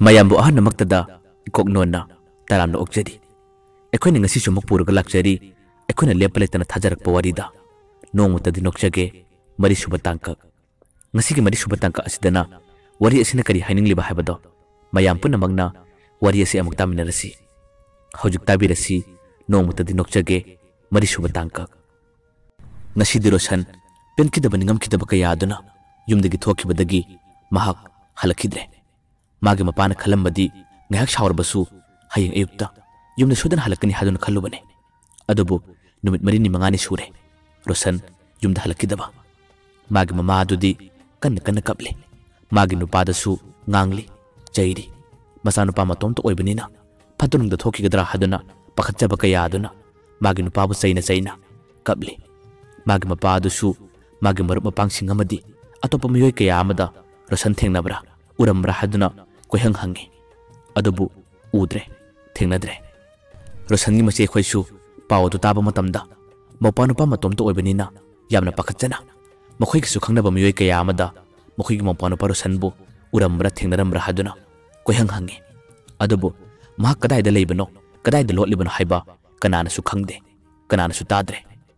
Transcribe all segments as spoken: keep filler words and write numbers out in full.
mayambu ahana maktada ikoknona taramna okjadi ekhoi ngasi sumuk purga lakjari ekhoi na lepale tana thajarak pawarida nongmutadi nokjage mari suba tangka ngasi gi mari suba tangka asidana wari asina kari haining liba habado mayam puna magna wari asi amuk taminarasi hojik tabirasi nongmutadi nokjage mari suba tangka ngasi dirosan penki da baningam kidaba kaya aduna yumdagi thokibadagi mahak halakidre magi mapana khalambadi ngahak shawrbasu hayeng ayukta yumna sudan halakani hadun khallubane adubu numit marini mangani sure rosan yumda halakidaba magi mama adudi kan kan kaple magi nupada su ngangli jairi masanu pa matom to oibanina patunung da thoki gadra haduna pakhatja bakaya aduna magi nupabu saina saina kaple magi mapadu su magi marup mapang singamadi atopa miyoy kaya amada rosan thengnabra urambra haduna koihang hangi adubu udre thengnadre rosan gi mache khoisu paw du taba matamda mopanu pa matom to oibanina yamna pakhatjana mokhoi gi su khangnaba miyoy kaya amada mokhoi gi mopanu pa rosan bu urambra thengnarambra haduna koihang hangi adubu ma kadai da leibano kadai da lotlibano haiba kanana su khangde kanana su tadre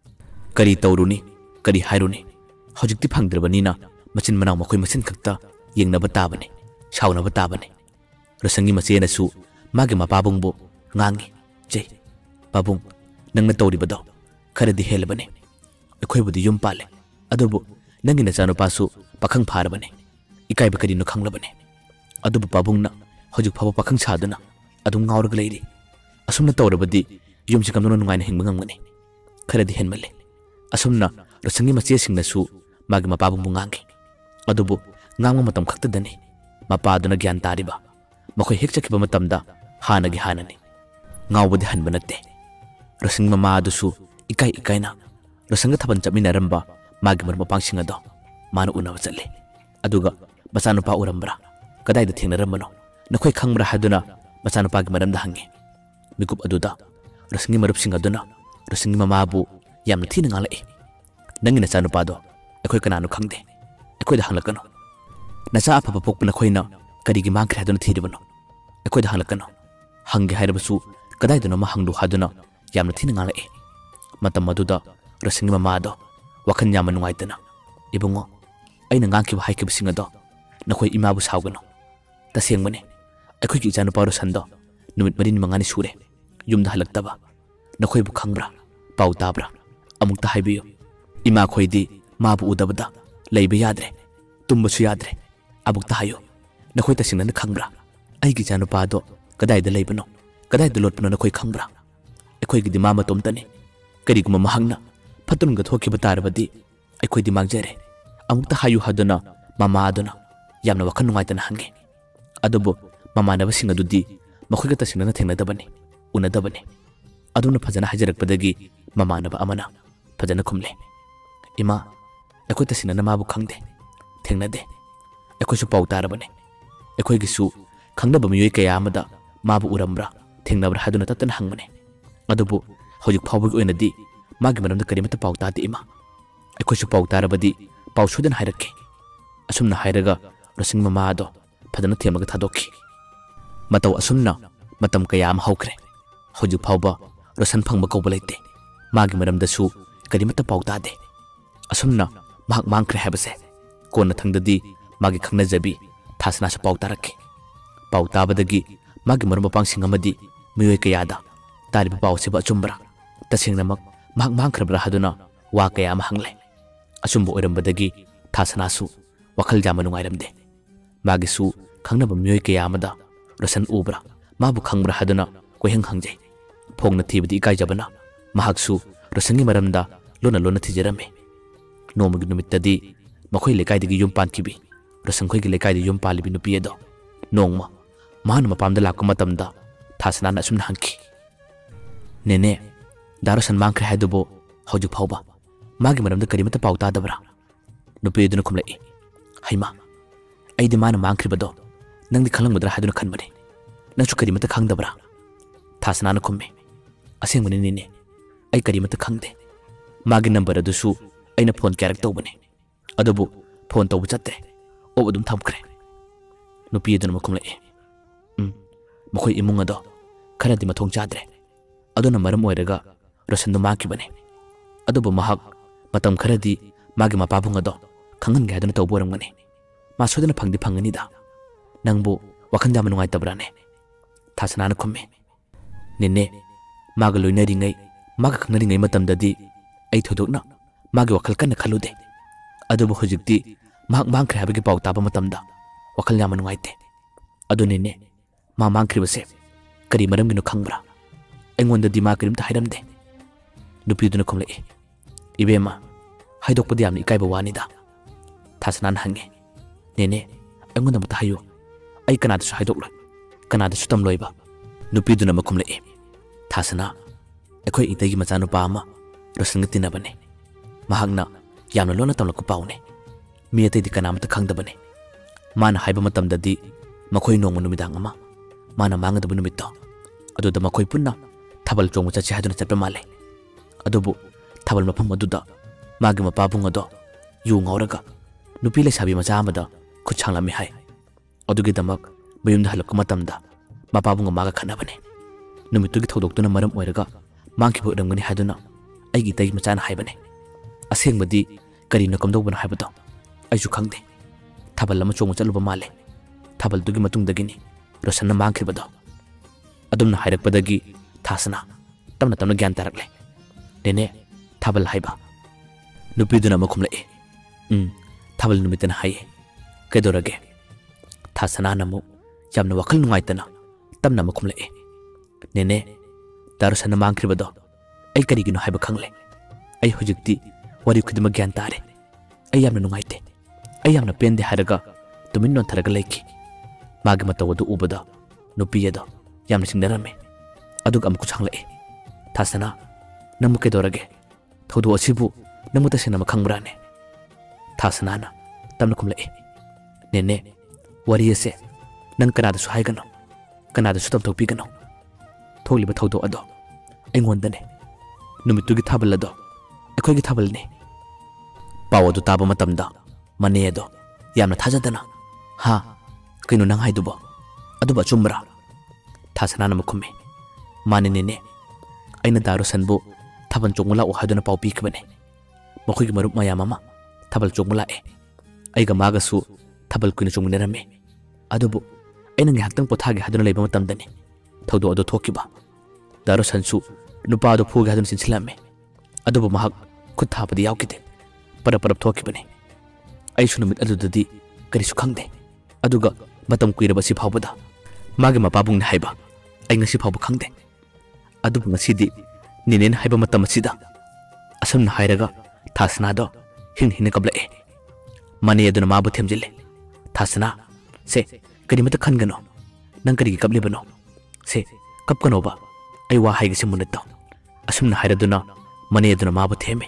kari tawruni kari hairuni hojikti phangdrabanina machin manang mokhoi machin khakta yengnaba tabane shaunaba tabane rosangi machena su magi mapabung bu ngangi jai babung nangna tawribado kharadi helbane ekhoi budi yum pale adubu nangi na chanu pasu pakhang pharabane ikai bakari no khanglabane adubu babungna hojik phaba pakhang saduna adum ngaurga leiri asumna tawrabadi yum sikamno nungaina hingba ngamgani kharadi henmale asumna rosangi mache singna su magi mapabung bu ngangi adubu ngangma matam khaktadani mapaduna gyan tariba makhoi hek chakiba matamda hanagi hanani ngawbudi hanba natte rosing mama adusu ikai ikaina rosanga thaban chaminaramba magi marma pangsing ado manu unawa challe aduga masanu pa urambra kadai da thengnaramano nakhoi khangbra haduna masanu pa gi maramda hangi mikup aduda rosingi marup sing aduna rosingi mama bu yamna thina ngalai nangi na chanu pa do ekhoi kananu khangde ekhoi da hanglakano nasa apa pokpna khoina karigi mang khra dun thiribano ekhoi da halakano hangi hairabasu kadai dun ma hangdu haduna yamna thina ngala e matam maduda rosingi mama do wakhan yamanu ngaitana ibungo aina ngangki ba haike bisinga do nakhoi ima bu sawgano tasengmane ekhoi ki janu paro sando numit marin mangani sure yumda halaktaba nakhoi bu khangbra pau tabra amukta haibiyo ima khoidi ma bu udabada leiba yadre tumbasu yadre abukta hayo nakhoi tasingna na khangbra aigi janu pado kadai da leibano kadai da lotpno nakhoi khangbra ekhoi gi di mama tomtani kari guma mahangna phatunung ga thoki batarabadi ekhoi di magjere amukta hayu haduna mama aduna yamna wakhan nungaitana hange adubo mama na basinga dudi makhoi ga tasingna na thengna dabani una dabani aduna phajana hajarak padagi mama na ba amana phajana khumle ima ekhoi tasingna na mabu khangde thengna de ekhoi su pau tarabane ekhoi gi su khangnaba miyoy kaya amada mabu urambra thengnabra haduna tatana hangmane adubu hojik phawbug oinadi magi maramda karimata pau tati ima ekhoi su pau tarabadi pau sudan hairakke asumna hairaga rosing mama ado phadana themaga thadokhi mataw asumna matam kaya am haukre hojik phawba rosan phangba kobla leite magi maramda su karimata pau tade asumna mahak mangkre habase kona thangdadi magi khangna jabi thasna sa pau tarakhe pau tabadagi magi marma pangsing amadi miyoy kayada tariba pau seba chumbra tasingna mak mahak mangkhrabra haduna wa kaya am hangle asumbo oirambadagi thasna su wakhal jamanu ngairamde magi su khangnaba miyoy kaya amada rosan ubra mabu khangbra haduna koihang hangje phongna thibadi ikai jabana mahak su rosangi maramda lona lona thijarame nomugi numittadi makhoi lekaidagi yum pankibi rosangkhoi gi lekaidi yum palibi nupi edo nongma man mapamda lakku matamda thasna na sumna hangki nene darosan mangkre haidubo hoju phawba magi maramda karimata pauta dabra nupi eduna khumlai haima aidi man mangkre bado nangdi khalang madra haiduna khanbane nangsu karimata khangdabra thasna na khumme asengmani nene ai karimata khangde magi number adusu aina phone karak tawbane adubu phone tawbu chatte o adum thamkre nupi eduna makhumlai मखोई इमुंग अदो खरदि मथोंग चाद्रे अदुना मरम ओइरगा रोशन दो माकिबने अदुबु महक मतम खरदि मागे मपाबुंग अदो खंगन गे हादुना तौबोरमगने मा सोदना फंगदि फंगनिदा नंगबु वखन जाम नुंगाइ तबराने थासनाना खुम्मे निने मागा लोइनरिङै मागा खंगरिङै मतमददि ऐ थोदोकना मागे वखल कन्न खलुदे अदुबु हुजिक्ति महक मांखरे हाबगे पाउ ताबा मतमदा वखल जाम नुंगाइते अदु निने मा मांखरिबसे करी मरमगिनो खंगब्रा ऐंगोंददि मा करिमता हाइरमदे नुपीदुना खुमलए इबेमा हाइदोकपदि यामनि इकाइबा वानिदा थासनान हंगे नेने ऐंगोंदा मता हायो ऐ कनादसु हाइदोकलोय कनादसु तमलोइबा नुपीदुना मखुमलए थासना अखोय इतैगी मचानुपा अमा रोशनग तिनबने महंगना यामना लोना तमलकु पाउने मी अतैदि कनामता खंगदबने माना हाइबा मतमददि मखोय नोंग नुमिदांग अमा माना मांगदब नुमित्तो अदुदा मखोय पुन्ना थबल चोंग चचे हादुना चटपा माले अदुबु थबल मफम अदुदा मागे मपाबुंग अदो यु ngौरगा नुपी लेसाबी मचा अमदा खुछांगलामि हाय अदुगी दमक बयुमदा हलक मतमदा मपाबुंग मागा खनाबने नुमितुगी थौदोक्तुना मरम ओइरगा मांखिबु रंगनि हादुना ऐगी तै मचाना हायबने असेंगबदि करिनो कमदौबना हायबदो आइसु खंगदे थबल लम चोंग चलुबा माले थबल दुगी मतुंगदगिनी रोशनना मांखिबदो अदुमना हायरकपदगी थासना तमना तमना ज्ञान तारकले नेने थबल हायबा नुपीदुना मखुमलए उम थबल नुमितना हाये केदोरगे थासना नमु यामना वखल नुंगाइतना तमना मखुमलए नेने तारुसना मांखरिबदो ऐ करिगिनो हायबा खंगले ऐ हुजिक्ति वरि खुदम ज्ञान तारे ऐ यामना नुंगाइते ऐ यामना पेंदे हारगा तुमिन नोंथरगा लेखि मागे मतवदु उबदा नुपीयदो यामना सिंगनरमे अदुग अमकु छंगलए थासना नमु केदोरगे थौदु असिबु नमु तसेना मखंगब्राने थासनाना तमना खुमलए नेने वरियसे नंग कनादसु हायगनो कनादसु तबथोकपिगनो थोलिबा थौदो अदो ऐंगोंदने नुमितुगी थाबल अदो अखोयगी थाबलने पाव अदु ताबा मतमदा मने अदो यामना थाजदना हा कइनो नंग हायदुबो अदुबा चुमरा थासनाना मखुमे माने नेने ऐना दारुसनबु थबन चोंगला ओ हादुना पाव पीखबने मखोयगी मरुप मयाम अमा थबल चोंगला ए ऐगा मागसु थबल कुइनो चोंगनेरमे अदुबु ऐना ngahaktang पोथागे हादुना लेबा मतमदने थौदो अदो थोकिबा दारुसनसु नुपादो फुगे हादुना सिनसिलामे अदुबु महक खुद थापदि यावकिते पर परप थोकिबने ऐसु नुमित अदुददि करिसु खंगदे अदुगा मतम कुइरबसि फावबदा मागे मपाबुंगना हायबा ऐ ngasi फावब खंगदे अदुबु ngasiदि निनेन हायबा मतम सिदा असमना हायरगा थासनादो हिंग हिंग कबलए माने अदुना माबु थेमजिले थासना से करिमत खनगनो नंग करिगी कबलेबनो से कपकनोबा ऐ वा हायगसे मुनतो असमना हायरदुना माने अदुना माबु थेमे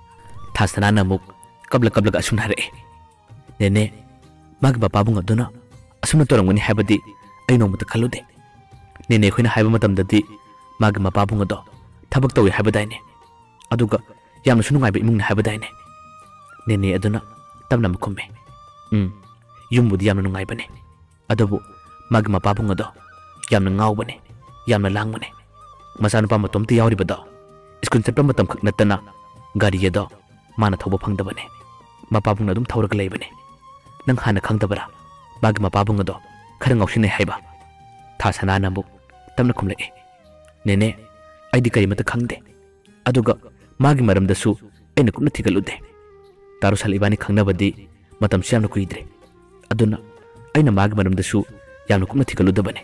थासना नमुक कबल कबल असमना हायरे नेने मागे बापाबुंग अदुना असमना तोरंगनि हायबदि ऐ नोमत खलुदे नेने खोइना हायबा मतमददि मागे मपाबुंग अदो थबक तौय हायबदाइने अदुगा यामना सुनुगाइबा इमुंगना हायबदाइने नेने अदुना तमना मखुमे उम युमबुदि यामना नुगाइबने अदुबु मागे मपाबुंग अदो यामना ngaubane यामना लांगबने मसानुपा मतोमति यावरिबदो स्कूल चटपा मतम खक नतना गाड़ी यदो माना थौबा फंगदबने मपाबुंग अदुम थौरग लेबने नंग हाना खंगदबरा मागे मपाबुंग अदो खर ngauसिने हायबा थासना नबु तमना खुमलए नेने आइदि करिमत खंगदे अदुगा मागे मरमदसु ऐना कुमना थिगलुदे तारुसल इबानी खंगनबदि मतम सियामना कुइद्रे अदुना ऐना मागे मरमदसु यामना कुमना थिगलुदबने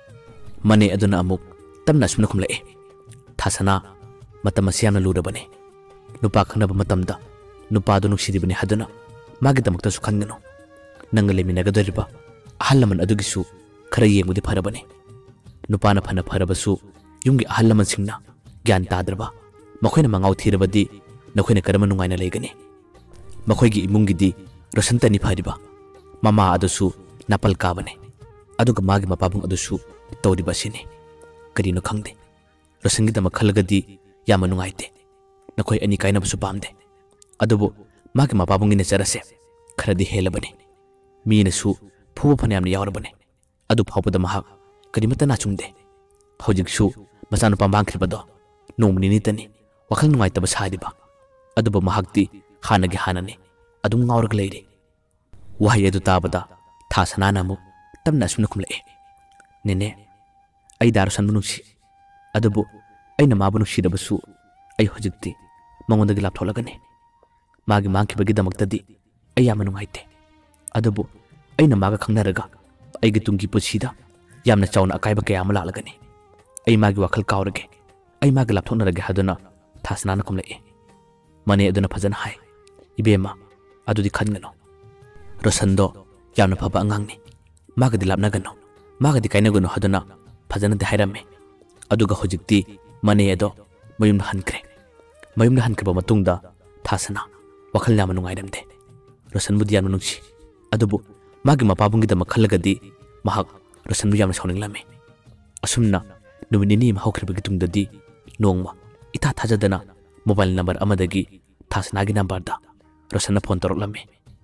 मने अदुना अमुक तमना सुमना खुमलए थासना मतम सियामना लुरबने नुपा खंगनब मतमदा नुपादु नुक्सिदिबने हदुना मागे दमक्तसु खंगनो नंग लेमिनगदरिबा अहलमन अदुगिसु खरा येंगुदि फरबने नुपाना फना फरबसु युंगी अहलमन सिंगना ज्ञान ताद्रबा मखोयना मंगाव थीरबदि नखोयना करम नुंगाइना लेगने मखोयगी इमुंगिदि रोशनतनी फरिबा ममा अदुसु नापल काबने अदुगा मागे मपाबुंग अदुसु तौरिबा सिने करिनो खंगदे रोशनगी दम खलगदि याम नुंगाइते नखोय अनि काइनबसु पामदे अदुबु मागे मपाबुंगी नेचरसे खरदि हेलबने मीनसु फुबा फनयामनि यावरबने अदु फावबदा महक ꯀꯔꯤꯃꯠꯇ ꯅꯥꯆꯨꯡꯗꯦ ꯍꯧꯖꯤꯛꯁꯨ ꯃꯆꯥꯅꯨꯄꯥ ꯃꯥꯡꯈ꯭ꯔꯤꯕꯗꯣ ꯅꯣꯡꯃ ꯅꯤꯅꯤꯇꯅꯤ ꯋꯥꯈꯜ ꯅꯨꯡꯉꯥꯏꯇꯕ ꯁꯥꯔꯤꯕ ꯑꯗꯨꯕꯨ ꯃꯍꯥꯛꯇꯤ ꯍꯥꯟꯅꯒꯤ ꯍꯥꯟꯅꯅꯤ ꯑꯗꯨꯝ ꯉꯥꯎꯔꯒ ꯂꯩꯔꯤ ꯋꯥꯍꯩ ꯑꯗꯨ ꯇꯥꯕꯗ ꯊꯥ ꯁꯅꯥꯅ ꯑꯃꯨꯛ ꯇꯞꯅ ꯑꯁꯨꯝꯅ ꯈꯨꯝꯂꯛꯏ ꯅꯦꯅꯦ ꯑꯩ ꯗꯥ ꯔꯣꯁꯟꯕꯨ ꯅꯨꯡꯁꯤ ꯑꯗꯨꯕꯨ ꯑꯩꯅ ꯃꯥꯕꯨ ꯅꯨꯡꯁꯤꯔꯕꯁꯨ ꯑꯩ ꯍꯧꯖꯤꯛꯇꯤ ꯃꯉꯣꯟꯗꯒꯤ ꯂꯥꯞꯊꯣꯛꯂꯒꯅꯤ ꯃꯥꯒꯤ ꯃꯥꯡꯈꯤꯕꯒꯤꯗꯃꯛꯇꯗꯤ ꯑꯩ ꯌꯥꯝꯅ ꯅꯨꯡꯉꯥꯏꯇꯦ ꯑꯗꯨꯕꯨ ꯑꯩꯅ ꯃꯥꯒ ꯈꯪꯅꯔꯒ ꯑꯩꯒꯤ ꯇꯨꯡꯒꯤ ꯄꯨꯟꯁꯤꯗ ꯌꯥꯝꯅ ꯆꯥꯎꯅ ꯑꯀꯥꯏꯕ ꯀꯌꯥ ꯑꯃ ꯂꯥꯛꯂꯒꯅꯤ ꯑꯩ ꯃꯥꯒꯤ ꯋꯥꯈꯜ ꯀꯥꯎꯔꯒꯦ ꯑꯩ ꯃꯥꯒ ꯂꯥꯞꯊꯣꯛꯅꯔꯒꯦ ꯍꯥꯏꯗꯨꯅ ꯊꯥ ꯁꯅꯥꯅ ꯈꯨꯝꯂꯛꯏ ꯃꯅꯦ ꯑꯗꯨꯅ ꯐꯖꯅ ꯍꯥꯏ ꯏꯕꯦꯝꯃ ꯑꯗꯨꯗꯤ ꯈꯟꯒꯅꯨ ꯔꯣꯁꯟꯗꯣ ꯌꯥꯝꯅ ꯐꯕ ꯑꯉꯥꯡꯅꯤ ꯃꯥꯒꯗꯤ ꯂꯥꯞꯅꯒꯅꯨ ꯃꯥꯒꯗꯤ ꯀꯥꯏꯅꯒꯅꯨ ꯍꯥꯏꯗꯨꯅ ꯐꯖꯅꯗꯤ ꯍꯥꯏꯔꯝꯃꯤ ꯑꯗꯨꯒ ꯍꯧꯖꯤꯛꯇꯤ ꯃꯅꯦ ꯑꯗꯣ ꯃꯌꯨꯝꯗ ꯍꯟꯈ꯭ꯔꯦ ꯃꯌꯨꯝꯗ ꯍꯟꯈ꯭ꯔꯕ ꯃꯇꯨꯡꯗ ꯊꯥ ꯁꯅꯥ ꯋꯥꯈꯜ ꯌꯥꯝꯅ ꯅꯨꯡꯉꯥꯏꯔꯝꯗꯦ ꯔꯣꯁꯟꯕꯨꯗꯤ ꯌꯥꯝꯅ ꯅꯨꯡꯁꯤ ꯑꯗꯨꯕꯨ ꯃꯥꯒꯤ ꯃꯄꯥꯕꯨꯡꯒꯤꯗꯃꯛ ꯈꯜꯂꯒꯗꯤ ꯃꯍꯥꯛ ꯔꯣꯁꯟꯕꯨ ꯌꯥꯝꯅ ꯁꯥꯎꯅꯤꯡꯂꯝꯃꯤ ꯑꯁꯨꯝꯅ ꯅꯨꯃꯤꯠ ꯅꯤꯅꯤ ꯑꯃ ꯍꯧꯈ꯭ꯔꯕꯒꯤ ꯇꯨꯡꯗꯗꯤ ꯅꯣꯡꯃ ꯏꯊꯥ ꯊꯥꯖꯗꯅ ꯃꯣꯕꯥꯏꯜ ꯅꯝꯕꯔ ꯑꯃꯗꯒꯤ ꯊꯥ ꯁꯅꯥꯒꯤ ꯅꯝꯕꯔꯗ ꯔꯣꯁꯟꯅ ꯐꯣꯟ ꯇꯧꯔꯛꯂꯝꯃꯤ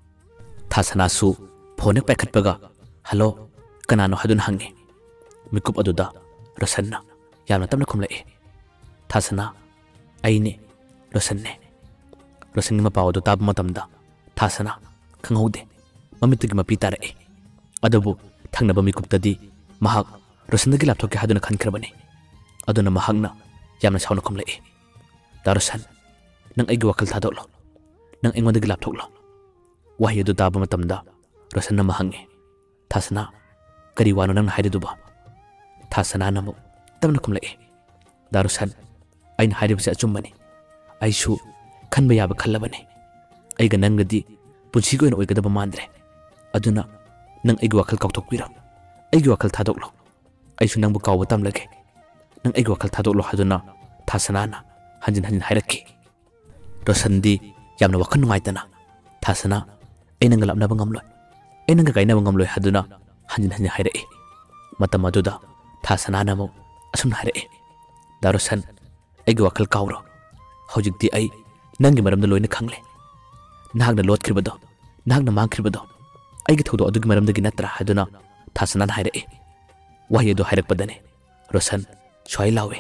ꯊꯥ ꯁꯅꯥꯁꯨ ꯐꯣꯟ ꯍꯦꯛ ꯄꯥꯏꯈꯠꯄꯒ ꯍꯜꯂꯣ ꯀꯅꯥꯅꯣ ꯍꯥꯏꯗꯨꯅ ꯍꯪꯉꯤ ꯃꯤꯀꯨꯞ ꯑꯗꯨꯗ ꯔꯣꯁꯟꯅ ꯌꯥꯝꯅ ꯇꯞꯅ ꯈꯨꯝꯂꯛꯏ ꯊꯥ ꯁꯅꯥ ꯑꯩꯅꯦ ꯔꯣꯁꯟꯅꯦ ꯔꯣꯁꯟꯒꯤ ꯃꯄꯥꯎ ꯑꯗꯨ ꯇꯥꯕ ꯃꯇꯝꯗ ꯊꯥ ꯁꯅꯥ ꯈꯪꯍꯧꯗꯦ ꯃꯃꯤꯠꯇꯒꯤ ꯃꯄꯤ ꯇꯥꯔꯛꯏ ꯑꯗꯨꯕꯨ ꯊꯪꯅꯕ ꯃꯤꯀꯨꯞꯇꯗꯤ ꯃꯍꯥꯛ ꯔꯣꯁꯟꯗꯒꯤ ꯂꯥꯞꯊꯣꯛꯀꯦ ꯍꯥꯏꯗꯨꯅ ꯈꯟꯈ꯭ꯔꯕꯅꯤ ꯑꯗꯨꯅ ꯃꯍꯥꯛꯅ ꯌꯥꯝꯅ ꯁꯥꯎꯅ ꯈꯨꯝꯂꯛꯏ ꯗꯥ ꯔꯣꯁꯟ ꯅꯪ ꯑꯩꯒꯤ ꯋꯥꯈꯜ ꯊꯥꯗꯣꯛꯂꯣ ꯅꯪ ꯑꯩꯉꯣꯟꯗꯒꯤ ꯂꯥꯞꯊꯣꯛꯂꯣ ꯋꯥꯍꯩ ꯑꯗꯨ ꯇꯥꯕ ꯃꯇꯝꯗ ꯔꯣꯁꯟꯅ ꯑꯃ ꯍꯪꯉꯤ ꯊꯥ ꯁꯅꯥ ꯀꯔꯤ ꯋꯥꯅꯣ ꯅꯪꯅ ꯍꯥꯏꯔꯤꯗꯨꯕ ꯊꯥ ꯁꯅꯥꯅ ꯑꯃꯨꯛ ꯇꯞꯅ ꯈꯨꯝꯂꯛꯏ ꯗꯥ ꯔꯣꯁꯟ ꯑꯩꯅ ꯍꯥꯏꯔꯤꯕꯁꯤ ꯑꯆꯨꯝꯕꯅꯤ ꯑꯩꯁꯨ ꯈꯟꯕ ꯌꯥꯕ ꯈꯜꯂꯕꯅꯤ ꯑꯩꯒ ꯅꯪꯒꯗꯤ ꯄꯨꯟꯁꯤꯒꯤ ꯑꯣꯏꯅ ꯑꯣꯏꯒꯗꯕ ꯃꯥꯟꯗ꯭ꯔꯦ ꯑꯗꯨꯅ ꯅꯪ ꯑꯩꯒꯤ ꯋꯥꯈꯜ ꯀꯥꯎꯊꯣꯛꯄꯤꯔꯣ ꯑꯩꯒꯤ ꯋꯥꯈꯜ ꯊꯥꯗꯣꯛꯂꯣ ꯑꯩꯁꯨ ꯅꯪꯕꯨ ꯀꯥꯎꯕ ꯇꯝꯂꯒꯦ ꯅꯪ ꯑꯩꯒꯤ ꯋꯥꯈꯜ ꯊꯥꯗꯣꯛꯂꯣ ꯍꯥꯏꯗꯨꯅ ꯊꯥ ꯁꯅꯥꯅ ꯍꯟꯖꯤꯟ ꯍꯟꯖꯤꯟ ꯍꯥꯏꯔꯛꯈꯤ ꯔꯣꯁꯟꯗꯤ ꯌꯥꯝꯅ ꯋꯥꯈꯜ ꯅꯨꯡꯉꯥꯏꯇꯅ ꯊꯥ ꯁꯅꯥ ꯑꯩ ꯅꯪꯒ ꯂꯥꯞꯅꯕ ꯉꯝꯂꯣꯏ ꯑꯩ ꯅꯪꯒ ꯀꯥꯏꯅꯕ ꯉꯝꯂꯣꯏ ꯍꯥꯏꯗꯨꯅ ꯍꯟꯖꯤꯟ ꯍꯟꯖꯤꯟ ꯍꯥꯏꯔꯛꯏ ꯃꯇꯝ ꯑꯗꯨꯗ ꯊꯥ ꯁꯅꯥꯅ ꯑꯃꯨꯛ ꯑꯁꯨꯝꯅ ꯍꯥꯏꯔꯛꯏ ꯗꯥ ꯔꯣꯁꯟ ꯑꯩꯒꯤ ꯋꯥꯈꯜ ꯀꯥꯎꯔꯣ ꯍꯧꯖꯤꯛꯇꯤ ꯑꯩ ꯅꯪꯒꯤ ꯃꯔꯝꯗ ꯂꯣꯏꯅ ꯈꯪꯂꯦ ꯅꯍꯥꯛꯅ ꯂꯣꯠꯈ꯭ꯔꯤꯕꯗꯣ ꯅꯍꯥꯛꯅ ꯃꯥꯡꯈ꯭ꯔꯤꯕꯗꯣ ꯑꯩꯒꯤ ꯊꯧꯗꯣꯛ ꯑꯗꯨꯒꯤ ꯃꯔꯝꯗꯒꯤ ꯅꯠꯇ꯭ꯔꯥ ꯍꯥꯏꯗꯨꯅ ꯊꯥ ꯁꯅꯥꯅ ꯍꯥꯏꯔꯛꯏ ꯋꯥꯍꯩ ꯑꯗꯨ ꯍꯥꯏꯔꯛꯄꯗꯅꯤ ꯔꯣꯁꯟ ꯁ꯭ꯋꯥꯏ ꯂꯥꯎꯏ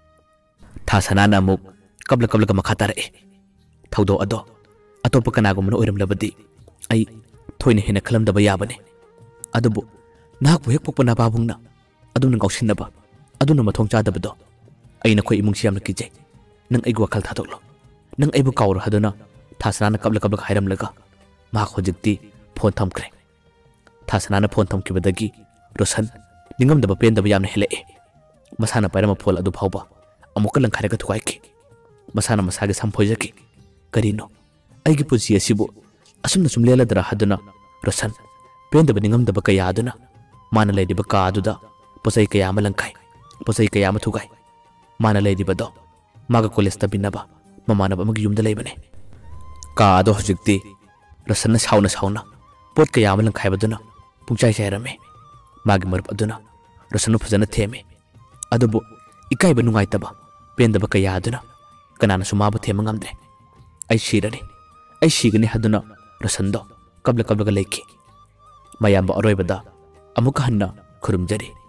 ꯊꯥ ꯁꯅꯥꯅ ꯑꯃꯨꯛ ꯀꯞꯂ ꯀꯞꯂꯒ ꯃꯈꯥ ꯇꯥꯔꯛꯏ ꯊꯧꯗꯣꯛ ꯑꯗꯣ ꯑꯇꯣꯞꯄ ꯀꯅꯥꯒꯨꯝꯕꯅ ꯑꯣꯏꯔꯝꯂꯕꯗꯤ ꯑꯩ ꯊꯣꯏꯅ ꯍꯦꯟꯅ ꯈꯜꯂꯝꯗꯕ ꯌꯥꯕꯅꯤ ꯑꯗꯨꯕꯨ ꯅꯍꯥꯛꯄꯨ ꯍꯦꯛ ꯄꯣꯛꯄ ꯅꯄꯥꯕꯨꯡꯅ ꯑꯗꯨꯝꯅ ꯉꯥꯎꯁꯤꯟꯅꯕ ꯑꯗꯨꯅ ꯃꯊꯣꯡ ꯆꯥꯗꯕꯗꯣ ꯑꯩ ꯅꯈꯣꯏ ꯏꯃꯨꯡꯁꯤ ꯌꯥꯝꯅ ꯀꯤꯖꯩ ꯅꯪ ꯑꯩꯒꯤ ꯋꯥꯈꯜ ꯊꯥꯗꯣꯛꯂꯣ ꯅꯪ ꯑꯩꯕꯨ ꯀꯥꯎꯔꯣ ꯍꯥꯏꯗꯨꯅ ꯊꯥ ꯁꯅꯥꯅ ꯀꯞꯂ ꯀꯞꯂꯒ ꯍꯥꯏꯔꯝꯂꯒ ꯃꯍꯥꯛ ꯍꯧꯖꯤꯛꯇꯤ ꯐꯣꯟ ꯊꯝꯈ꯭ꯔꯦ ꯊꯥ ꯁꯅꯥꯅ ꯐꯣꯟ ꯊꯝꯈꯤꯕꯗꯒꯤ ꯔꯣꯁꯟ ꯅꯤꯡꯉꯝꯗꯕ ꯄꯦꯟꯗꯕ ꯌꯥꯝꯅ ꯍꯦꯜꯂꯛꯏ ꯃꯁꯥꯅ ꯄꯥꯏꯔꯝꯕ ꯐꯣꯟ ꯑꯗꯨ ꯐꯥꯎꯕ ꯑꯃꯨꯛꯀ ꯂꯪꯈꯥꯏꯔꯒ ꯊꯨꯒꯥꯏꯈꯤ ꯃꯁꯥꯅ ꯃꯁꯥꯒꯤ ꯁꯝ ꯐꯣꯏꯖꯈꯤ ꯀꯔꯤꯅꯣ ꯑꯩꯒꯤ ꯄꯨꯟꯁꯤ ꯑꯁꯤꯕꯨ ꯑꯁꯨꯝꯅ ꯁꯨꯝ ꯂꯦꯜꯂꯗ꯭ꯔꯥ ꯍꯥꯏꯗꯨꯅ ꯔꯣꯁꯟ ꯄꯦꯟꯗꯕ ꯅꯤꯡꯉꯝꯗꯕ ꯀꯌꯥ ꯑꯗꯨꯅ ꯃꯥꯅ ꯂꯩꯔꯤꯕ ꯀꯥ ꯑꯗꯨꯗ ꯄꯣꯠꯆꯩ ꯀꯌꯥ ꯑꯃ ꯂꯪꯈꯥꯏ ꯄꯣꯠꯆꯩ ꯀꯌꯥ ꯑꯃ ꯊꯨꯒꯥꯏ ꯃꯥꯅ ꯂꯩꯔꯤꯕꯗꯣ ꯃꯥꯒ ꯀꯣꯂꯦꯖ ꯇꯝꯃꯤꯟꯅꯕ ꯃꯃꯥꯟꯅꯕ ꯑꯃꯒꯤ ꯌꯨꯝꯗ ꯂꯩꯕꯅꯤ ꯀꯥ ꯑꯗꯣ ꯍꯧꯖꯤꯛꯇꯤ ꯔꯣꯁꯟꯅ ꯁꯥꯎꯅ ꯁꯥꯎꯅ ꯄꯣꯠ ꯀꯌꯥ ꯑꯃ ꯂꯪꯈꯥꯏꯕꯗꯨꯅ ꯄꯨꯡꯆꯥꯏ ꯆꯥꯏꯔꯝꯃꯤ ꯃꯥꯒꯤ ꯃꯔꯨꯞ ꯑꯗꯨꯅ ꯔꯣꯁꯟꯕꯨ ꯐꯖꯅ ꯊꯦꯝꯃꯤ ꯑꯗꯨꯕꯨ ꯏꯀꯥꯏꯕ ꯅꯨꯡꯉꯥꯏꯇꯕ ꯄꯦꯟꯗꯕ ꯀꯌꯥ ꯑꯗꯨꯅ ꯀꯅꯥꯅꯁꯨ ꯃꯥꯕꯨ ꯊꯦꯝꯕ ꯉꯝꯗ꯭ꯔꯦ ꯑꯩ ꯁꯤꯔꯅꯤ ꯑꯩ ꯁꯤꯒꯅꯤ ꯍꯥꯏꯗꯨꯅ ꯔꯣꯁꯟꯗꯣ ꯀꯞꯂ ꯀꯞꯂꯒ ꯂꯩꯈꯤ ꯃꯌꯥꯝꯕ ꯑꯔꯣꯏꯕꯗ ꯑꯃꯨꯛꯀ ꯍꯟꯅ ꯈꯨꯔꯨꯝꯖꯔꯤ